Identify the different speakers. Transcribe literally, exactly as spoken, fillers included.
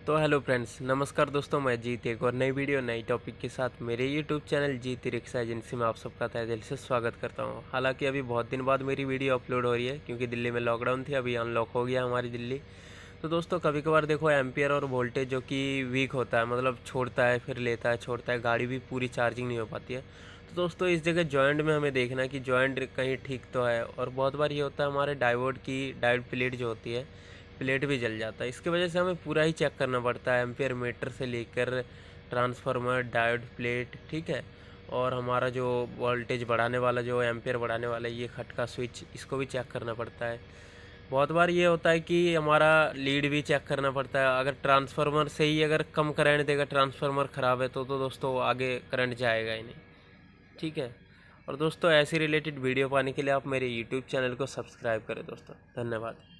Speaker 1: तो hello friends, नमस्कार दोस्तों। मैं जीत एक और नई वीडियो नई टॉपिक के साथ मेरे YouTube channel Jeet rickshaw agency में आप सबका तहे दिल से स्वागत करता हूं। हालांकि अभी बहुत दिन बाद मेरी वीडियो अपलोड हो रही है क्योंकि दिल्ली में लॉकडाउन थी, अभी अनलॉक हो गया हमारी दिल्ली। तो दोस्तों कभी कभार देखो एम्पियर और वोल्टेज जो कि वीक होता है, मतलब छोड़ता है फिर लेता है, छोड़ता है, गाड़ी भी पूरी चार्जिंग नहीं हो पाती है। तो दोस्तों इस जगह जॉइंट में हमें देखना है कि जॉइंट कहीं ठीक तो है। और बहुत बार ये होता है हमारे डायोड की डायोड प्लेट जो होती है, प्लेट भी जल जाता है। इसकी वजह से हमें पूरा ही चेक करना पड़ता है, एम्पियर मीटर से लेकर ट्रांसफार्मर, डायोड प्लेट, ठीक है। और हमारा जो वोल्टेज बढ़ाने वाला, जो एम्पियर बढ़ाने वाला ये खटका स्विच, इसको भी चेक करना पड़ता है। बहुत बार ये होता है कि हमारा लीड भी चेक करना पड़ता है। अगर ट्रांसफार्मर से ही अगर कम करंट देगा, ट्रांसफार्मर ख़राब है तो तो दोस्तों आगे करंट जाएगा ही नहीं, ठीक है। और दोस्तों ऐसी रिलेटेड वीडियो पाने के लिए आप मेरे यूट्यूब चैनल को सब्सक्राइब करें दोस्तों। धन्यवाद।